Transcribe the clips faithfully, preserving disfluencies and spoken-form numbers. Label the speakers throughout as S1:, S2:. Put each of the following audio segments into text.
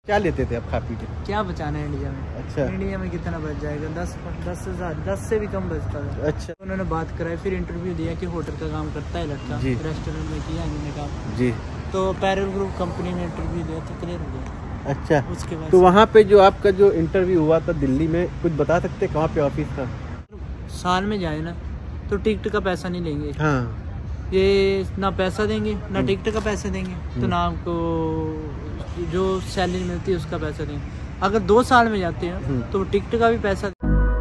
S1: क्या लेते थे आप खा पी के?
S2: क्या बचाना है इंडिया में?
S1: अच्छा,
S2: इंडिया में कितना बच जाएगा? दस दस हजार दस से भी कम बचता था।
S1: अच्छा,
S2: उन्होंने बात कराई, फिर इंटरव्यू दिया कि होटल का काम करता है लड़का,
S1: जी।
S2: रेस्टोरेंट में किया इन्होंने काम
S1: जी।
S2: तो पैरल ग्रुप कंपनी में इंटरव्यू दिया तो क्लियर हो गया।
S1: अच्छा,
S2: उसके बाद
S1: तो वहाँ पे जो आपका जो इंटरव्यू हुआ था दिल्ली में, कुछ बता सकते कहाँ पे ऑफिस था?
S2: साल में जाए ना तो टिकट का पैसा नहीं लेंगे।
S1: हाँ,
S2: ये ना पैसा देंगे ना टिकट का पैसा देंगे, तो ना आपको जो सैलरी मिलती है उसका पैसा देंगे। अगर दो साल में जाते हैं तो टिकट का भी पैसा।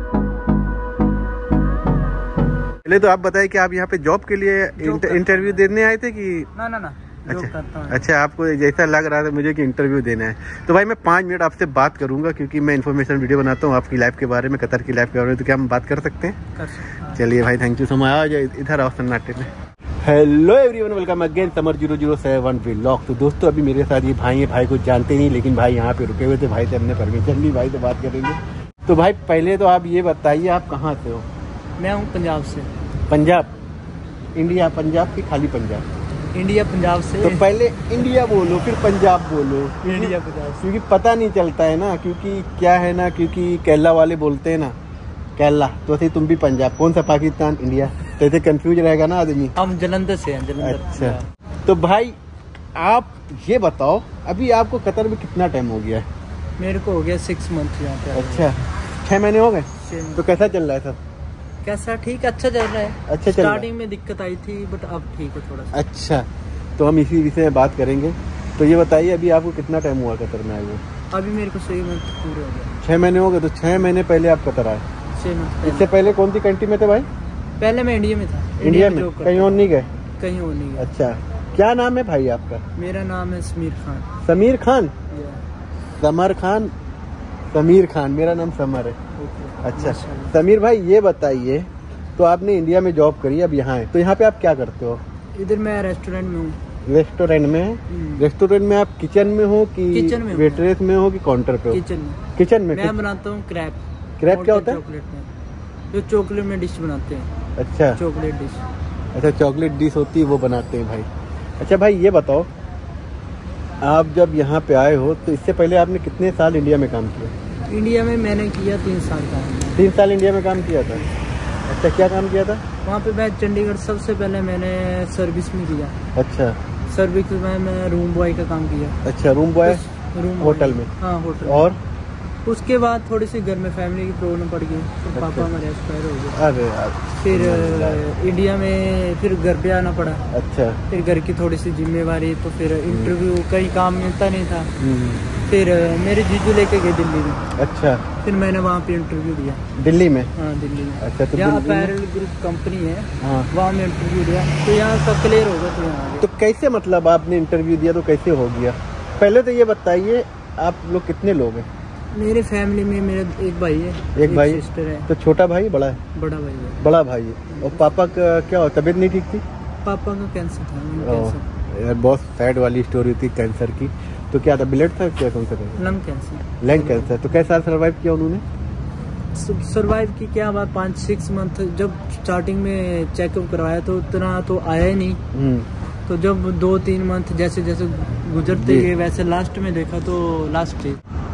S1: पहले तो आप बताइए कि आप यहाँ पे जॉब के लिए इंटर, इंटरव्यू देने आए थे कि?
S2: ना ना ना जॉब
S1: अच्छा,
S2: करता हूँ।
S1: अच्छा, आपको जैसा लग रहा था मुझे कि इंटरव्यू देना है। तो भाई मैं पाँच मिनट आपसे बात करूंगा क्योंकि मैं इन्फॉर्मेशन वीडियो बनाता हूँ आपकी लाइफ के बारे में, कतर की लाइफ के बारे में। तो क्या हम बात कर सकते हैं?
S2: कर सकते हैं।
S1: चलिए भाई, थैंक यू सो मच। आ जाए इधर आओ सन्नाटे में। Hello everyone, welcome again Samar zero zero seven vlog. तो दोस्तों अभी मेरे साथ ये भाई है, भाई को जानते नहीं लेकिन भाई यहाँ पे रुके हुए थे, भाई से हमने परमिशन ली, भाई से बात करेंगे। तो भाई पहले तो आप ये बताइए आप कहाँ से हो?
S2: मैं हूँ पंजाब से।
S1: पंजाब? इंडिया पंजाब की खाली पंजाब?
S2: इंडिया पंजाब से।
S1: तो पहले इंडिया बोलो फिर पंजाब बोलो,
S2: इंडिया पंजाब,
S1: क्योंकि पता नहीं चलता है ना, क्योंकि क्या है ना, क्योंकि केरला वाले बोलते हैं ना केरला, तो ऐसे तुम भी पंजाब, कौन सा पाकिस्तान इंडिया, तो ऐसे कंफ्यूज रहेगा ना आदमी।
S2: हम जलंधर से हैं, जलंधर।
S1: अच्छा, तो भाई आप ये बताओ अभी आपको कतर में कितना टाइम हो गया है?
S2: मेरे को हो गया सिक्स मंथ यहाँ पे।
S1: अच्छा, छह महीने हो गए। तो कैसा चल रहा है सब?
S2: कैसा? ठीक, अच्छा चल रहा है।
S1: अच्छा चल रहा है।
S2: स्टार्टिंग में दिक्कत आई थी बट अब ठीक है थोड़ा सा।
S1: अच्छा, तो हम इसी विषय में बात करेंगे। तो ये बताइए अभी आपको कितना टाइम हुआ कतर में आए हुए?
S2: अभी मेरे को छह मंथ पूरे हो गए।
S1: छह महीने हो गए। तो छह महीने पहले आप कतर आए?
S2: छह मंथ।
S1: इससे पहले कौन सी कंट्री में थे भाई?
S2: पहले मैं इंडिया में था।
S1: इंडिया में? कहीं और नहीं गए?
S2: कहीं और नहीं गए।
S1: अच्छा, क्या नाम है भाई आपका?
S2: मेरा नाम है समीर खान।
S1: समीर खान? समर खान? समीर खान, मेरा नाम समर है। अच्छा समीर भाई, ये बताइए तो आपने इंडिया में जॉब करी, अब यहाँ है, तो यहाँ पे आप क्या करते हो?
S2: इधर मैं रेस्टोरेंट में हूँ।
S1: रेस्टोरेंट में? रेस्टोरेंट में आप किचन में हो कि
S2: किचन में
S1: वेटरेस में हो कि काउंटर पे हो?
S2: किचन में।
S1: किचन में
S2: मैं बनाता हूँ क्रैप।
S1: क्रैप क्या होता है?
S2: चॉकलेट में, जो चॉकलेट में डिश बनाते हैं।
S1: अच्छा,
S2: चॉकलेट डिश।
S1: अच्छा, चॉकलेट डिश होती है वो बनाते हैं भाई। अच्छा भाई ये बताओ, आप जब यहाँ पे आए हो तो इससे पहले आपने कितने साल इंडिया में काम किया?
S2: इंडिया में मैंने किया तीन साल का।
S1: तीन साल इंडिया में काम किया था? अच्छा, क्या काम किया था
S2: वहाँ पे? मैं चंडीगढ़ सबसे पहले मैंने सर्विस में किया।
S1: अच्छा,
S2: सर्विस में मैं रूम बॉय का काम किया।
S1: अच्छा, रूम बॉय
S2: रूम
S1: होटल में?
S2: हाँ होटल।
S1: और
S2: उसके बाद थोड़ी सी घर में फैमिली की प्रॉब्लम पड़ गई तो
S1: अच्छा।
S2: पापा हमारे एक्सपायर हो गए।
S1: अरे यार,
S2: फिर इंडिया में फिर घर पे आना पड़ा।
S1: अच्छा,
S2: फिर घर की थोड़ी सी जिम्मेवारी, तो फिर इंटरव्यू कहीं काम मिलता नहीं था। फिर मेरे जीजू लेके गए दिल्ली में। अच्छा, फिर मैंने वहाँ पे इंटरव्यू दिया। दिल्ली में? हाँ दिल्ली में। अच्छा, तो यहाँ पैरल ग्रुप कंपनी है, हाँ। वहाँ में इंटरव्यू दिया तो यहाँ का क्लियर होगा तो यहाँ। तो
S1: कैसे मतलब आपने इंटरव्यू दिया तो कैसे हो गया? पहले तो ये बताइए आप लोग कितने लोग हैं?
S2: मेरी फैमिली में मेरा एक भाई है,
S1: एक, एक भाई,
S2: सिस्टर है।
S1: तो छोटा भाई बड़ा है?
S2: बड़ा भाई है।
S1: बड़ा भाई है। और पापा का क्या हो, तबीयत नहीं ठीक थी?
S2: पापा का कैंसर था। कैंसर।
S1: यार बहुत सैड वाली स्टोरी थी कैंसर की। तो क्या था, ब्लड था क्या? कौन सा?
S2: Lung cancer.
S1: Lung cancer. तो कैसे साल सर्वाइव किया उन्होंने?
S2: सर्वाइव की क्या बात, पाँच सिक्स मंथ। जब स्टार्टिंग में चेकअप करवाया तो उतना तो आया ही नहीं। तो जब दो तीन मंथ जैसे जैसे गुजरते गए वैसे लास्ट में देखा तो लास्ट स्टेज।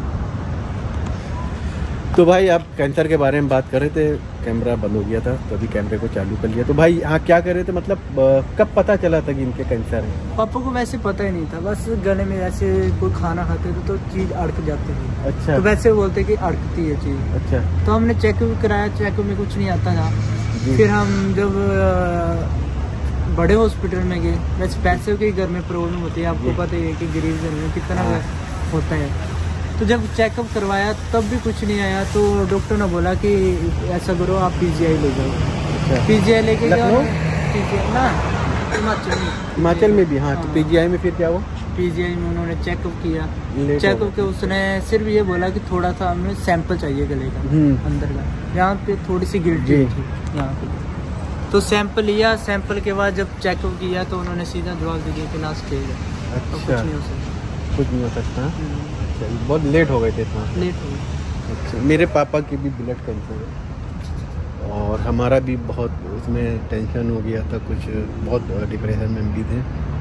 S1: तो भाई आप कैंसर के बारे में बात कर रहे थे, कैमरा बंद हो गया था तो अभी कैमरे को चालू कर लिया। तो भाई यहाँ क्या कर रहे थे, मतलब कब पता चला था कि इनके कैंसर है?
S2: पापा को वैसे पता ही नहीं था, बस गले में ऐसे कोई खाना खाते थे तो चीज अड़क जाती थी। अच्छा, तो वैसे बोलते कि अड़कती है चीज। अच्छा, तो हमने चेकअप कराया, चेकअप में कुछ नहीं आता था। फिर हम जब बड़े हॉस्पिटल में गए, वैसे पैसे के घर में प्रॉब्लम होती है, आपको पता है कि गरीब घर में कितना होता है। तो जब चेकअप करवाया तब भी कुछ नहीं आया, तो डॉक्टर ने बोला कि ऐसा करो आप पीजीआई ले जाओ। अच्छा। पीजीआई लेके गया ना, हिमाचल में। हिमाचल में भी? हाँ, तो पीजीआई में फिर क्या हुआ? पीजीआई में उन्होंने चेकअप किया। चेकअप के उसने सिर्फ ये बोला कि थोड़ा सा हमें सैंपल चाहिए गले का अंदर का, यहाँ पे थोड़ी सी गिल्टी थी यहाँ पे। तो सैंपल लिया, सैंपल के बाद जब चेकअप किया तो उन्होंने सीधा जवाब दे दिया कि लास्ट स्टेज है। तो कुछ नहीं हो सकता। कुछ नहीं हो सकता। बहुत लेट हो गए थे इतना? लेट हो गए। अच्छा, मेरे पापा की भी ब्लड कैंसर है और हमारा भी बहुत उसमें टेंशन हो गया था, कुछ बहुत डिप्रेशन में भी थे।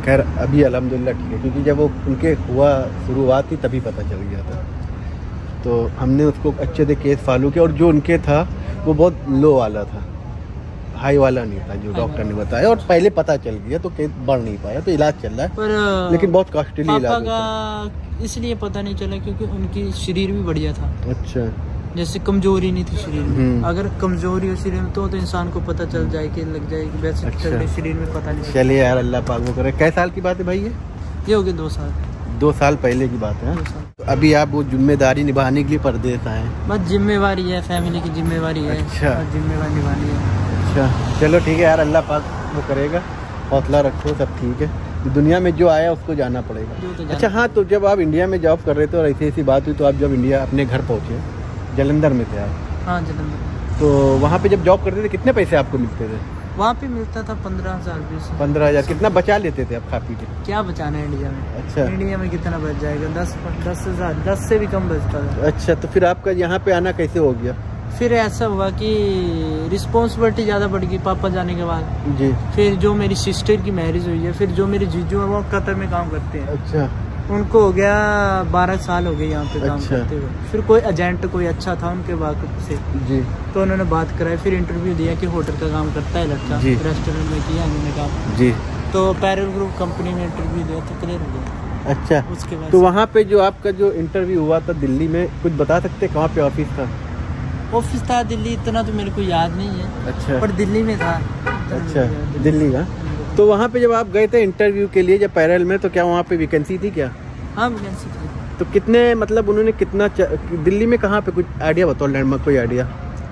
S1: खैर अभी अल्हम्दुलिल्लाह ठीक है, क्योंकि जब वो उनके हुआ शुरुआत थी तभी पता चल गया था, तो हमने उसको अच्छे से केस फॉलो किया। और जो उनके था वो बहुत लो वाला था, हाई वाला नहीं था जो डॉक्टर ने बताया, और पहले पता चल गया तो केस बढ़ नहीं पाया, तो इलाज चल रहा है पर लेकिन बहुत कॉस्टली इलाज
S2: का इसलिए पता नहीं चला क्योंकि उनकी शरीर भी बढ़िया था।
S1: अच्छा,
S2: जैसे कमजोरी नहीं थी शरीर में, अगर कमजोरी हो शरीर में तो तो इंसान को पता चल जाए कि लग जाएगी, वैसे अच्छा। शरीर में पता नहीं।
S1: चलिए यार, अल्लाह पाक वो करे। कै साल की बात है भाई ये?
S2: ये हो गए दो साल
S1: दो साल पहले की बात है। तो अभी आप वो जिम्मेदारी निभाने के लिए परदेश आए?
S2: बस जिम्मेवारी है, फैमिली की जिम्मेवारी है। अच्छा, जिम्मेवारी निभानी है।
S1: अच्छा, चलो ठीक है यार, अल्लाह पाक वो करेगा, हौसला रखो, सब ठीक है। दुनिया में जो आया उसको जाना पड़ेगा। तो अच्छा हाँ, तो जब आप इंडिया में जॉब कर रहे थे और ऐसी ऐसी बात हुई, तो आप जब इंडिया अपने घर पहुँचे, जलंधर में थे आप?
S2: हाँ जलंधर।
S1: तो वहाँ पे जब जॉब करते थे कितने पैसे आपको मिलते थे?
S2: वहाँ पे मिलता था पंद्रह हजार बीस
S1: पंद्रह हजार कितना बचा लेते थे आप खा पी के?
S2: क्या बचाना है इंडिया में?
S1: अच्छा,
S2: इंडिया में कितना बच जाएगा? दस दस हजार दस से भी कम बचता था।
S1: अच्छा, तो फिर आपका यहाँ पे आना कैसे हो गया?
S2: फिर ऐसा हुआ कि रिस्पॉन्सिबिलिटी ज़्यादा बढ़ गई पापा जाने के बाद जी। फिर जो मेरी सिस्टर की मैरिज हुई है, फिर जो मेरे जीजू है वो कतर में काम करते हैं। अच्छा, उनको हो गया बारह साल हो गए यहाँ पे काम अच्छा। करते हुए। फिर कोई एजेंट कोई अच्छा था उनके वाकफ से जी, तो उन्होंने बात कराई, फिर इंटरव्यू दिया कि होटल का काम करता है लड़का, रेस्टोरेंट में किया इन्होंने काम जी। तो पैरल ग्रुप कंपनी में इंटरव्यू दिया तो क्लियर हो गया।
S1: अच्छा, उसके बाद तो वहाँ पे जो आपका जो इंटरव्यू हुआ था दिल्ली में, कुछ बता सकते कहाँ पे ऑफिस था?
S2: ऑफिस था दिल्ली, इतना तो मेरे को याद नहीं है। अच्छा, पर दिल्ली में था।
S1: अच्छा, दिल्ली का। तो वहाँ पे जब आप गए थे इंटरव्यू के लिए जब पैरल में, तो क्या वहाँ पे वैकेंसी थी क्या?
S2: हाँ वैकेंसी थी।
S1: तो कितने मतलब उन्होंने कितना दिल्ली में कहाँ पे, कुछ आइडिया बताओ, लैंडमार्क कोई आइडिया?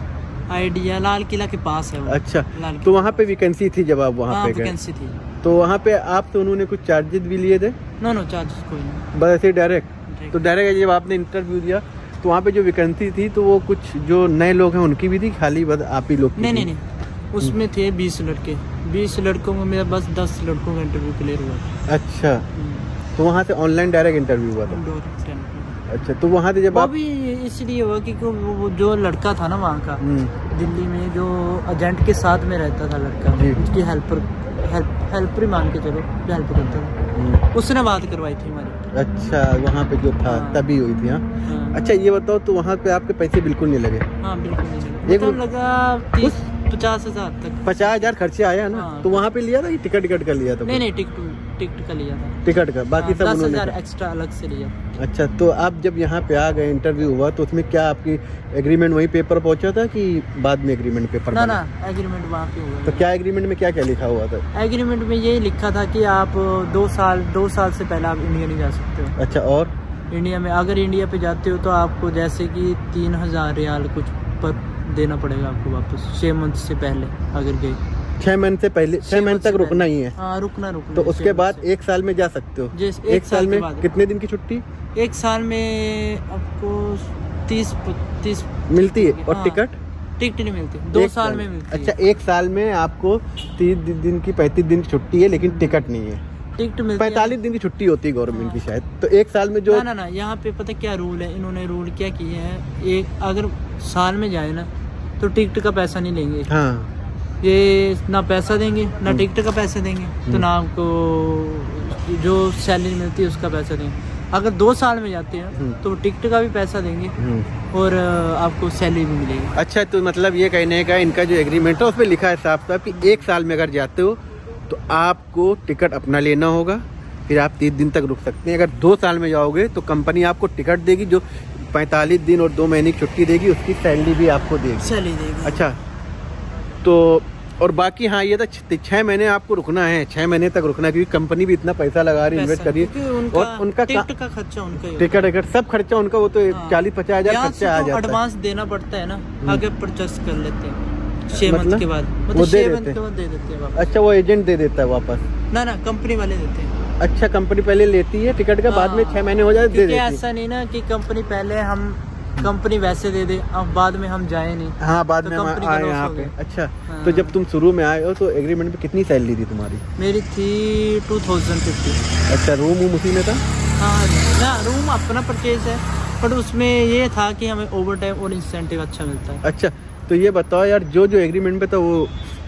S2: आइडिया लाल किला के पास है वो।
S1: अच्छा, तो वहाँ पे वैकेंसी थी जब आप वहाँ पे गए?
S2: वैकेंसी थी।
S1: तो वहाँ पे आप तो उन्होंने कुछ चार्जेस भी लिए थे?
S2: नो नो चार्जेस कोई नहीं,
S1: बस ऐसे डायरेक्ट। तो डायरेक्ट जब आपने इंटरव्यू दिया तो वहाँ पे जो वैकेंसी थी तो वो कुछ जो नए लोग हैं उनकी भी थी, खाली बस आप ही लोग?
S2: नहीं नहीं नहीं, उसमें थे बीस लड़के, बीस लड़कों में मेरा बस दस लड़कों का इंटरव्यू क्लियर हुआ।
S1: अच्छा, तो वहाँ से ऑनलाइन डायरेक्ट इंटरव्यू हुआ था? अच्छा, तो वहाँ से जब
S2: वो
S1: आप
S2: भी इसलिए हुआ कि वो जो लड़का था ना वहाँ का, दिल्ली में जो एजेंट के साथ में रहता था लड़का, उसकी हेल्पर हेल्प हेल्पर ही मान के चलो, हेल्प करता था, उसने बात करवाई थी हमारी। अच्छा,
S1: वहाँ पे जो था हाँ। तभी हुई थी? हाँ हाँ। अच्छा, ये बताओ, तो वहाँ पे आपके पैसे बिल्कुल नहीं लगे?
S2: हाँ बिल्कुल नहीं लगे, एक मतलब लगा तीस पचास हजार तक।
S1: पचास हजार खर्चे आया ना? हाँ। तो वहाँ पे लिया था टिकट टिकट का लिया था?
S2: नहीं नहीं, टिकट टिकट का लिया था,
S1: टिकट का, बाकी सब
S2: दस हजार एक्स्ट्रा अलग से लिया।
S1: अच्छा, तो आप जब यहाँ पे आ गए, इंटरव्यू हुआ, तो उसमें क्या आपकी एग्रीमेंट वही पेपर पहुँचा था कि बाद में एग्रीमेंट पेपर?
S2: ना ना, एग्रीमेंट वहाँ पे हुआ।
S1: तो क्या एग्रीमेंट में क्या क्या लिखा हुआ था?
S2: एग्रीमेंट में ये लिखा था कि आप दो साल दो साल से पहले आप इंडिया नहीं जा सकते हो।
S1: अच्छा, और
S2: इंडिया में अगर इंडिया पे जाते हो तो आपको जैसे कि तीन हजार रियाल कुछ पर देना पड़ेगा आपको वापस, छह मंथ से पहले अगर गए।
S1: छह महीने से पहले, छह महीने तक रुकना ही है?
S2: हाँ, रुकना रुकना।
S1: तो उसके बाद एक साल में जा सकते हो?
S2: एक,
S1: एक साल में कितने दिन की छुट्टी?
S2: एक साल में आपको तीस तीस मिलती है।
S1: और टिकट?
S2: टिकट नहीं मिलती, दो साल में मिलती है।
S1: अच्छा, एक साल में आपको तीस दिन की पैंतीस दिन की छुट्टी है, लेकिन टिकट नहीं है।
S2: टिकट मिलती है,
S1: पैंतालीस दिन की छुट्टी होती है गवर्नमेंट की शायद। तो एक साल में जो
S2: ना ना ना, यहाँ पे पता क्या रूल है, इन्होंने रूल क्या किए हैं, एक अगर साल में जाए ना तो टिकट का पैसा नहीं लेंगे। हाँ, ये ना पैसा देंगे ना टिकट का पैसा देंगे, तो ना आपको जो सैलरी मिलती है उसका पैसा देंगे। अगर दो साल में जाते हैं तो टिकट का भी पैसा देंगे और आपको सैलरी भी मिलेगी। अच्छा, तो मतलब ये कहने का इनका जो एग्रीमेंट है उसमें लिखा है साफ साफ कि एक साल में अगर जाते हो तो आपको टिकट अपना लेना होगा, फिर आप तीस दिन तक रुक सकते हैं। अगर दो साल में जाओगे तो कंपनी आपको टिकट देगी, जो पैंतालीस दिन और दो महीने की छुट्टी देगी, उसकी सैलरी भी आपको देगी। सैलरी देगी। अच्छा, तो और बाकी हाँ, ये तो छह महीने आपको रुकना है, छह महीने तक रुकना है, क्योंकि कंपनी भी इतना पैसा लगा रही है, इन्वेस्ट कर रही है, और उनका टिकट का खर्चा उनका, टिकट टिकट सब खर्चा उनका, वो तो चालीस पचास हजार खर्चा आ जाता है। एडवांस देना पड़ता है ना, आगे परचेस कर लेते हैं छह मंथ के बाद, वो दे देते हैं। अच्छा, वो एजेंट दे देता है वापस? ना ना, कंपनी वाले देते हैं। अच्छा, कंपनी पहले लेती है टिकट का, बाद में छह महीने हो जाए दे देती है। ऐसा नहीं ना कि कंपनी पहले हम कंपनी वैसे दे दे, अब बाद में हम जाए नहीं। हाँ, बाद में हम आए यहाँ पे। अच्छा, हाँ। तो जब तुम शुरू में आए हो तो एग्रीमेंट में कितनी सैलरी थी तुम्हारी? मेरी थी टू थाउजेंड फिफ्टी। अच्छा, रूम वूम उसी में था? हाँ ना, रूम अपना परचेज है, पर उसमें ये था कि हमें ओवर टाइम और इंसेंटिव अच्छा मिलता है। अच्छा, तो ये बताओ यार, जो जो एग्रीमेंट पे था वो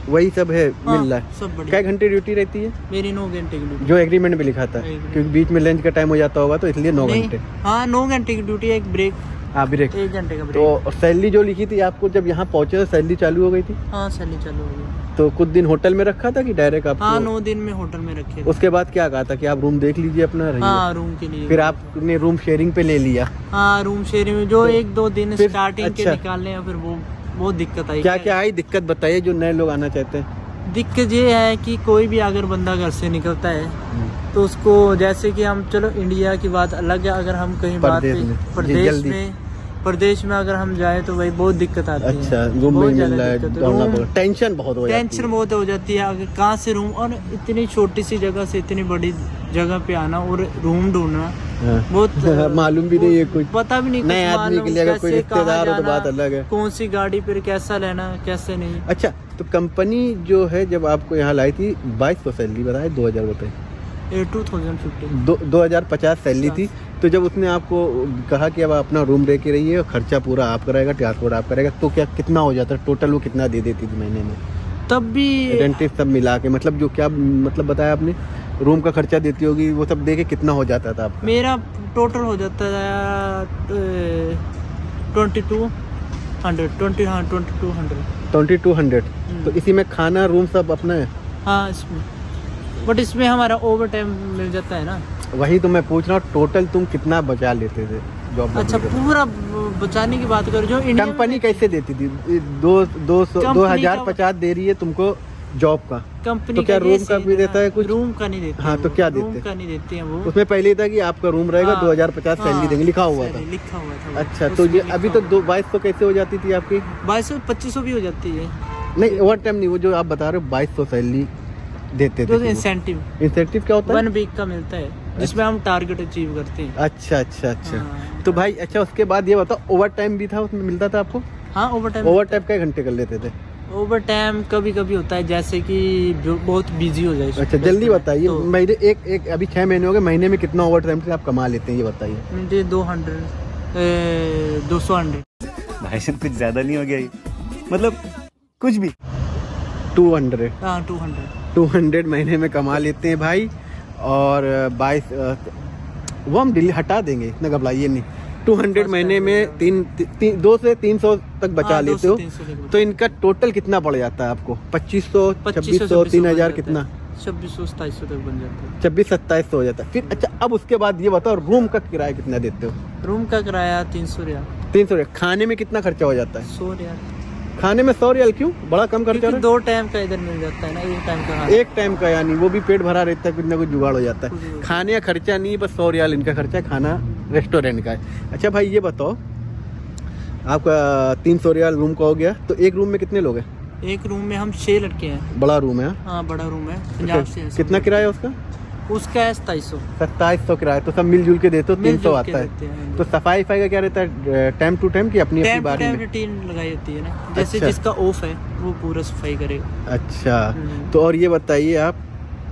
S1: वही सब है,
S2: हाँ,
S1: मिल रहा है।
S2: सब बढ़िया।
S1: क्या घंटे ड्यूटी रहती है?
S2: मेरी नौ घंटे की ड्यूटी
S1: जो एग्रीमेंट में लिखा था, क्योंकि बीच में लंच का टाइम हो जाता होगा तो इसलिए नौ घंटे।
S2: हाँ नौ घंटे की ड्यूटी है, एक ब्रेक।
S1: हाँ ब्रेक,
S2: एक घंटे का ब्रेक।
S1: तो सैलरी जो लिखी थी आपको जब यहाँ पहुँचे तो सैलरी चालू हो गई थी?
S2: हाँ सैलरी चालू हो गई।
S1: तो कुछ दिन होटल में रखा था कि डायरेक्ट आपको?
S2: हाँ नौ दिन में होटल में रखे।
S1: उसके बाद क्या कहा था कि आप रूम देख लीजिए अपना रहिए?
S2: हाँ रूम के लिए।
S1: फिर आपने रूम शेयरिंग पे ले लिया?
S2: हाँ रूम शेयरिंग में जो
S1: तो
S2: एक दो दिन स्टार्टिंग
S1: अच्छा।
S2: के निकालने हैं, फिर वो बहुत दिक्कत आई।
S1: क्या क्या आई दिक्कत बताइए जो नए लोग आना चाहते हैं।
S2: दिक्कत ये है कि कोई भी अगर बंदा घर से निकलता है तो उसको, जैसे कि हम चलो इंडिया की बात अलग है, अगर हम कहीं बात प्रदेश में प्रदेश में अगर हम जाए तो वही बहुत दिक्कत आती है।
S1: अच्छा, रूम नहीं मिल रहा है, टेंशन बहुत हो जाती है।
S2: टेंशन बहुत हो जाती है, अगर कहाँ से रूम, और इतनी छोटी सी जगह से इतनी बड़ी जगह पे आना और रूम ढूंढना बहुत
S1: मालूम भी नहीं है, कुछ
S2: पता भी नहीं,
S1: नए आदमी के लिए अगर कोई रिश्तेदार हो तो बात अलग है,
S2: कौन सी गाड़ी पर कैसा लेना कैसे नहीं।
S1: अच्छा, तो कंपनी जो है जब आपको यहाँ लाई थी बाईस सौ सैलरी बताए, दो हजार बताए
S2: टू थाउजेंड फिफ्टीन
S1: दो दो हजार पचास सैलरी थी। तो जब उसने आपको कहा कि अब अपना रूम रह के रहिए, खर्चा पूरा आप कराएगा, ट्रांसपोर्ट आप कराएगा, तो क्या कितना हो जाता है टोटल? वो कितना दे देती थी महीने में
S2: तब भी?
S1: रेंट सब मिला के, मतलब जो क्या मतलब बताया आपने, रूम का खर्चा देती होगी, वो सब दे के कितना हो जाता था आपका?
S2: मेरा टोटल हो जाता था ट्वेंटी टू हंड्रेड ट्वेंटी हाँ twenty two hundred
S1: twenty two hundred तो इसी में खाना रूम सब अपना है?
S2: हाँ इसमें, बट इसमें हमारा ओवर टाइम मिल जाता है ना।
S1: वही तो मैं पूछ रहा हूँ, टोटल तुम कितना बचा लेते थे जॉब?
S2: अच्छा, पूरा बचाने की बात करो, जो
S1: कंपनी कैसे देती थी? दो दो सौ दो हजार पचास दे रही है तुमको जॉब का,
S2: कंपनी
S1: तो क्या रूम का भी देता है कुछ?
S2: रूम का नहीं देती।
S1: हाँ तो क्या देते?
S2: रूम का नहीं देती है वो।
S1: उसमें पहले था कि आपका रूम रहेगा, दो हजार पचास सैलरी देंगे, लिखा हुआ था।
S2: लिखा हुआ था।
S1: अच्छा, तो ये अभी तो दो बाईस सौ कैसे हो जाती थी आपकी?
S2: बाईस सौ पच्चीस सौ भी हो जाती है।
S1: नहीं ओवर टाइम नहीं, वो जो आप बता रहे हो बाईस सौ सैलरी देते थे।
S2: इंसेंटिव
S1: इंसेंटिव क्या होता है?
S2: वन वीक का मिलता है, जिसमें हम टारगेट अचीव करते हैं।
S1: अच्छा अच्छा अच्छा। तो भाई अच्छा, उसके बाद ये बताओ ओवर टाइम भी था उसमें मिलता था आपको?
S2: हाँ ओवर टाइम।
S1: ओवर टाइम कई घंटे कर लेते थे?
S2: ओवर टाइम कभी कभी होता है, जैसे कि जो बहुत बिजी हो जाए।
S1: अच्छा जल्दी बताइए, तो महीने एक एक अभी छह महीने हो गए, महीने में कितना ओवर टाइम से आप कमा लेते हैं ये बताइए?
S2: दो हंड्रेड दो सौ हंड्रेड
S1: भाई साहब कुछ ज्यादा नहीं हो गया ये? मतलब कुछ भी टू हंड्रेड
S2: हाँ टू हंड्रेड
S1: टू हंड्रेड महीने में कमा लेते हैं भाई। और बाईस वो हम दिल्ली हटा देंगे, इतना घबराइए नहीं। टू हंड्रेड महीने में तीन ती, ती, दो से तीन सौ तक बचा
S2: हाँ,
S1: लेते हो, तो इनका टोटल कितना पड़ जाता है आपको? पच्चीस सौ छब्बीस सौ तीन हजार कितना?
S2: छब्बीस सौ सताईस सौ तक बन जाता है।
S1: छब्बीस सत्ताईस सौ हो जाता है। फिर अच्छा, अब उसके बाद ये बताओ रूम का किराया कितना देते हो?
S2: रूम का किराया तीन सौ रियाल।
S1: तीन सौ रियाल। खाने में कितना खर्चा हो जाता है?
S2: सौ रियाल।
S1: खाने में सौ रियाल? क्यों बड़ा कम खर्चा?
S2: दो टाइम का इधर मिल जाता है ना, एक टाइम का।
S1: एक टाइम का, यानी वो भी पेट भरा रहता है, कुछ ना कुछ जुगाड़ हो जाता है। खाने का खर्चा नहीं, बस सौ रियाल इनका खर्चा है, खाना रेस्टोरेंट का है। अच्छा भाई ये बताओ, आपका तीन सौ रियाल रूम का हो गया, तो एक रूम में कितने लोग हैं?
S2: एक रूम में हम छह लड़के हैं।
S1: बड़ा रूम है? हाँ
S2: बड़ा रूम है, पंजाब से।
S1: कितना किराया उसका?
S2: उसका है सताईस सौ
S1: सत्ताईस सौ किराया। तो सब मिलजुल के देते हो, तीन सौ आता है। तो सफाई वफाई का क्या रहता है, टाइम टू टाइम की अपनी अपनी बारी में
S2: रूटीन लगाई होती है ना, जैसे अच्छा। जिसका ऑफ है वो पूरा सफाई करेगा।
S1: अच्छा, तो और ये बताइए आप,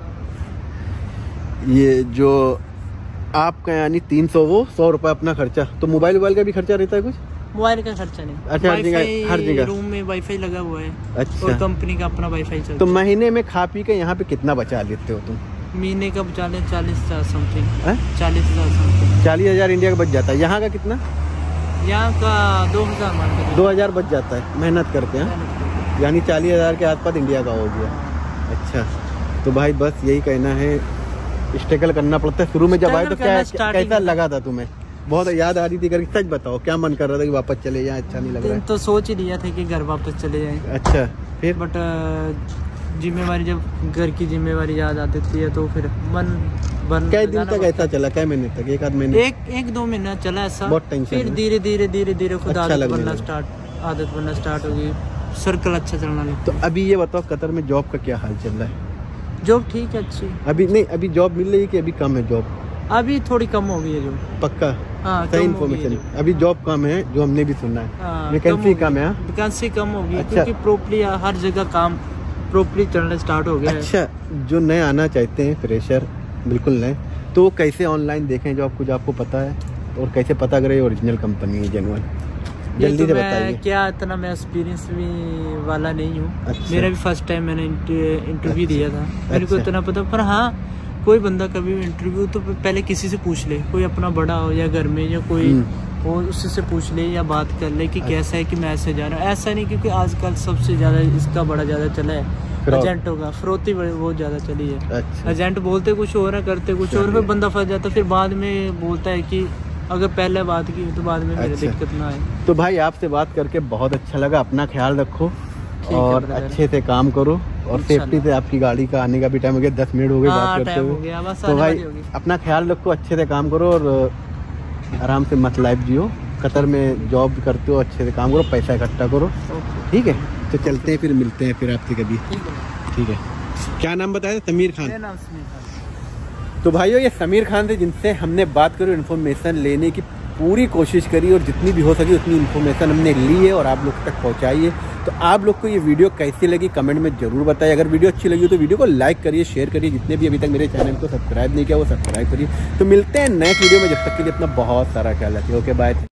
S1: ये जो आपका यानी तीन सौ वो सौ रुपये अपना खर्चा, तो मोबाइल वोबाइल का भी खर्चा रहता है कुछ?
S2: मोबाइल का खर्चा नहीं।
S1: अच्छा, हर जगह हर जगह
S2: रूम में वाईफाई लगा हुआ है।
S1: अच्छा,
S2: और कंपनी का अपना वाईफाई चलता है।
S1: तो महीने में खा पी के यहाँ पे कितना बचा लेते हो तुम?
S2: महीने का बचा ले चालीस हजार समथिंग। चालीस हजार समथिंग
S1: चालीस हजार इंडिया का बच जाता है। यहाँ का कितना?
S2: यहाँ का दो हजार मान के
S1: दो हजार बच जाता है, मेहनत करते हैं, यानी चालीस हजार के आसपास इंडिया का हो गया। अच्छा, तो भाई बस यही कहना है, स्ट्रगल करना पड़ता है। शुरू में जब आए तो क्या कैसा लगा था तुम्हें? बहुत याद आ रही थी करके? सच बताओ, क्या मन कर रहा था कि वापस चले जाए? अच्छा नहीं लग रहा है?
S2: तो सोच ही लिया था कि घर वापस चले जाए।
S1: अच्छा, फिर?
S2: बट जिम्मेवारी, जब घर की जिम्मेवारी याद आ देती है तो फिर मन बन।
S1: कई दिन तक ऐसा चला? कई महीने तक? एक आध महीने?
S2: एक एक दो महीना चला ऐसा,
S1: बहुत टेंशन।
S2: फिर धीरे धीरे धीरे धीरे खुद आदत बनना स्टार्ट आदत बनना स्टार्ट हो गई, सर्कल अच्छा चलना लगा।
S1: तो अभी ये बताओ, कतर में जॉब का क्या हाल चल रहा है?
S2: जॉब ठीक है, अच्छी।
S1: अभी नहीं, अभी जॉब मिल रही है कि अभी कम है जॉब?
S2: अभी थोड़ी कम हो गई है जॉब।
S1: पक्का?
S2: हाँ,
S1: सही इन्फॉर्मेशन। अभी जॉब कम है, जो हमने भी सुना है। वैकेंसी कम है?
S2: वैकेंसी कम हो गई क्योंकि प्रॉपर्ली हर जगह काम प्रॉपर्ली चलना स्टार्ट हो गया है।
S1: अच्छा, जो नए आना चाहते हैं फ्रेशर, बिल्कुल नए, तो वो कैसे ऑनलाइन देखें जॉब? कुछ आपको पता है? और कैसे पता करें ओरिजिनल कंपनी है, जेन्युइन? जल्दी से
S2: मैं
S1: बताइए।
S2: क्या इतना मैं एक्सपीरियंस भी वाला नहीं हूँ।
S1: अच्छा।
S2: मेरा भी फर्स्ट टाइम मैंने इंटरव्यू
S1: अच्छा।
S2: दिया था, मेरे को
S1: अच्छा।
S2: इतना पता। पर हाँ, कोई बंदा कभी भी इंटरव्यू तो पहले किसी से पूछ ले, कोई अपना बड़ा हो या घर में या कोई हो, उससे से पूछ ले या बात कर ले कि कैसा है कि मैं ऐसे जा रहा हूँ। ऐसा नहीं, क्योंकि आजकल सबसे ज़्यादा इसका बड़ा ज़्यादा चला है एजेंटों का, फ्रोती बहुत ज़्यादा चली है।
S1: अच्छा।
S2: एजेंट बोलते कुछ और है, करते कुछ और, फिर बंदा फंस जाता, फिर बाद में बोलता है कि अगर पहले बात की तो बाद में मेरी
S1: अच्छा।
S2: दिक्कत ना आए।
S1: तो भाई आपसे बात करके बहुत अच्छा लगा। अपना ख्याल रखो और अच्छे से काम करो, और सेफ्टी से। आपकी गाड़ी का आने का भी टाइम हो गया, दस मिनट हो गए बात करते हुए। तो भाई अपना ख्याल रखो, अच्छे से काम करो और आराम से मत लाइफ जियो। कतर में जॉब करते हो, अच्छे से काम करो, पैसा इकट्ठा करो, ठीक है। तो चलते हैं, फिर मिलते हैं फिर आपसे कभी, ठीक है। क्या नाम बताया? समीर खान।
S2: नाम समीर खान।
S1: तो भाइयों ये समीर खान थे, जिनसे हमने बात करी, इन्फॉर्मेशन लेने की पूरी कोशिश करी और जितनी भी हो सकी उतनी इन्फॉर्मेशन हमने ली है और आप लोग तक पहुंचाई है। तो आप लोग को ये वीडियो कैसी लगी कमेंट में जरूर बताइए। अगर वीडियो अच्छी लगी हो तो वीडियो को लाइक करिए, शेयर करिए। जितने भी अभी तक मेरे चैनल को सब्सक्राइब नहीं किया वो सब्सक्राइब करिए। तो मिलते हैं नेक्स्ट वीडियो में, जब तक के लिए अपना बहुत सारा ख्याल रखिए। Okay bye.